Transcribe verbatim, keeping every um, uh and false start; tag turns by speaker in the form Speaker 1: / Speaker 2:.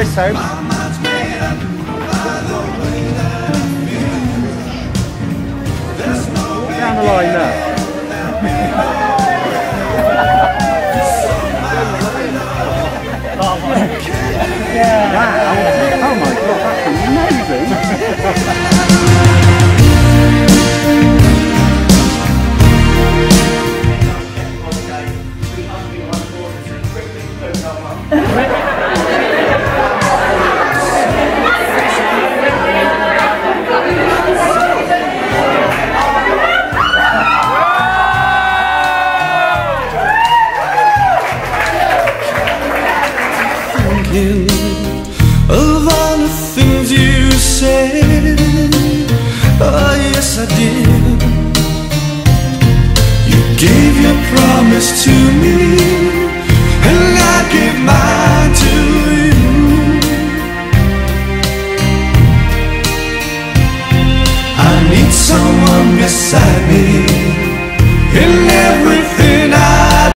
Speaker 1: this home. Down the line there. Yeah. Wow. Oh my god, that's amazing.
Speaker 2: Of all the things you said, oh yes I did. You gave your promise to me, and I gave mine to you. I need someone beside me, and